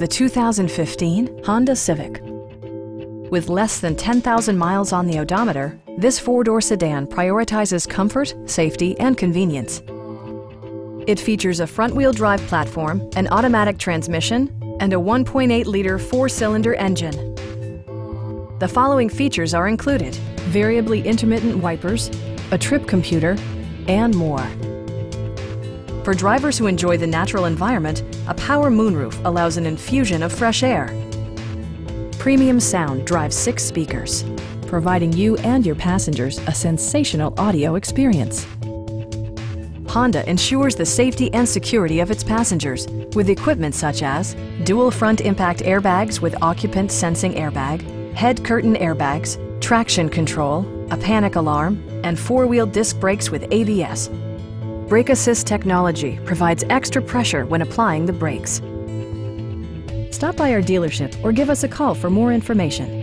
the 2015 Honda Civic. With less than 10,000 miles on the odometer, this four-door sedan prioritizes comfort, safety, and convenience. It features a front-wheel drive platform, an automatic transmission, and a 1.8-liter four-cylinder engine. The following features are included: variably intermittent wipers, a trip computer, and more. For drivers who enjoy the natural environment, a power moonroof allows an infusion of fresh air. Premium sound drives 6 speakers, providing you and your passengers a sensational audio experience. Honda ensures the safety and security of its passengers with equipment such as dual front impact airbags with occupant sensing airbag, head curtain airbags, traction control, a panic alarm, and 4-wheel disc brakes with ABS. Brake Assist technology provides extra pressure when applying the brakes. Stop by our dealership or give us a call for more information.